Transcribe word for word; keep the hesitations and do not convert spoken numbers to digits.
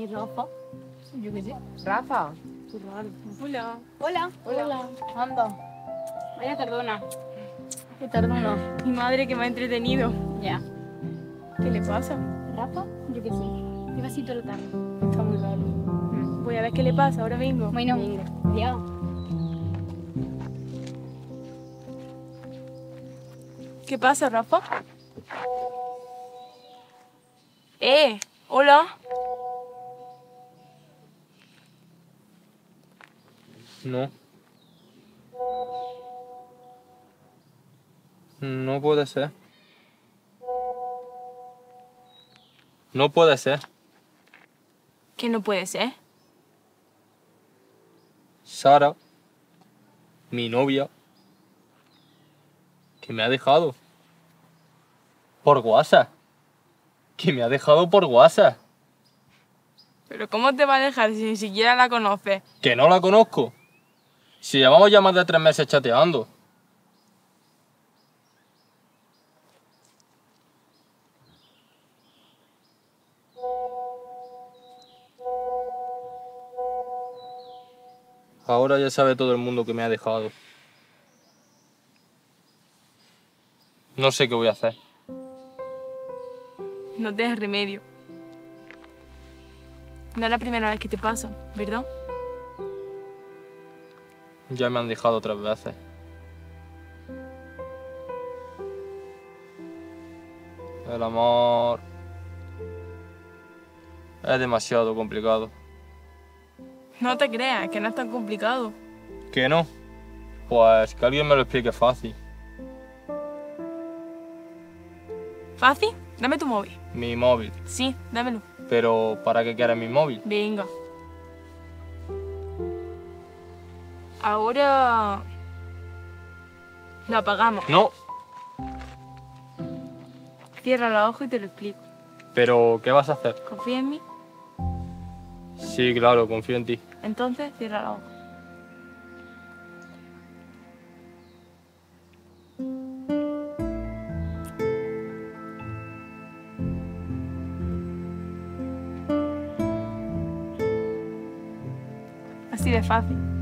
¿Y Rafa? Yo qué sé. Rafa. Qué raro. Hola. Hola. Hola. Anda. Vaya tardona. Qué tardona. Mi madre que me ha entretenido. Ya. ¿Qué le pasa? ¿Rafa? Yo qué sé. Lleva así toda la tarde. Está muy raro. Voy a ver qué le pasa, ahora vengo. Bueno, Venga. ya. ¿Qué pasa, Rafa? Eh, hola. No. No puede ser. No puede ser. ¿Qué no puede ser? Sara, mi novia, que me ha dejado. Por WhatsApp. Que me ha dejado por WhatsApp. ¿Pero cómo te va a dejar si ni siquiera la conoces? Que no la conozco. Si llevamos ya más de tres meses chateando. Ahora ya sabe todo el mundo que me ha dejado. No sé qué voy a hacer. No tienes remedio. No es la primera vez que te pasa, ¿verdad? Ya me han dejado tres veces. El amor es demasiado complicado. No te creas, que no es tan complicado. ¿Que no? Pues que alguien me lo explique fácil. ¿Fácil? Dame tu móvil. Mi móvil. Sí, dámelo. Pero ¿para qué quieres mi móvil? Venga. Ahora... lo apagamos. No. Cierra los ojos y te lo explico. Pero ¿qué vas a hacer? ¿Confía en mí? Sí, claro, confío en ti. Entonces, cierra los ojos. Así de fácil.